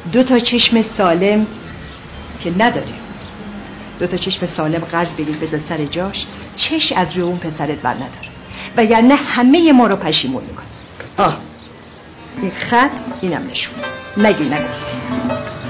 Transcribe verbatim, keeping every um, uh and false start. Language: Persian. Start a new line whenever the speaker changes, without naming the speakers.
دو تا چشم سالم که نداری، دو تا چشم سالم قرض بگیر بذار سر جاش، چش از روی اون پسرت بر نداره و یعنی همه ما رو پشیمون میکنه. آه این خط اینم نشون نگی نگفتی.